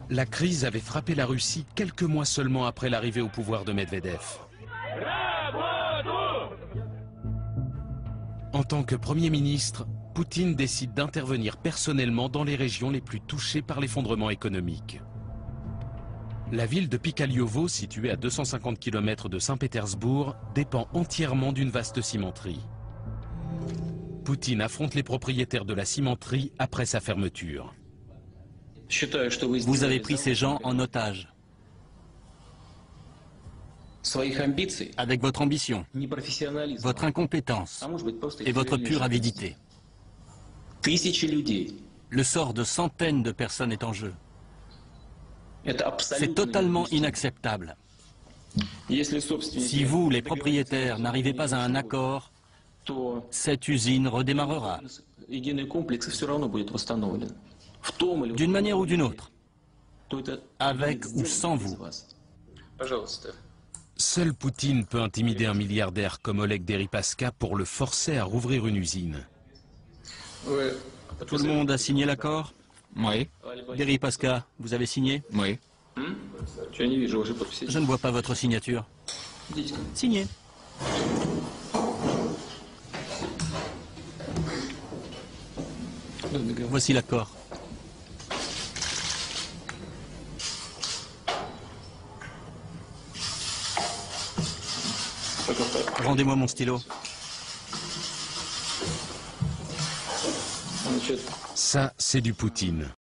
La crise avait frappé la Russie quelques mois seulement après l'arrivée au pouvoir de Medvedev. En tant que Premier ministre, Poutine décide d'intervenir personnellement dans les régions les plus touchées par l'effondrement économique. La ville de Pikaliovo, située à 250 km de Saint-Pétersbourg, dépend entièrement d'une vaste cimenterie. Poutine affronte les propriétaires de la cimenterie après sa fermeture. Vous avez pris ces gens en otage. Avec votre ambition, votre incompétence et votre pure avidité. Le sort de centaines de personnes est en jeu. C'est totalement inacceptable. Si vous, les propriétaires, n'arrivez pas à un accord, cette usine redémarrera. D'une manière ou d'une autre. Avec ou sans vous. Seul Poutine peut intimider un milliardaire comme Oleg Deripaska pour le forcer à rouvrir une usine. Tout le monde a signé l'accord? Oui. Deripaska, vous avez signé? Oui. Je ne vois pas votre signature. Signez. Voici l'accord. Rendez-moi mon stylo. Ça, c'est du Poutine.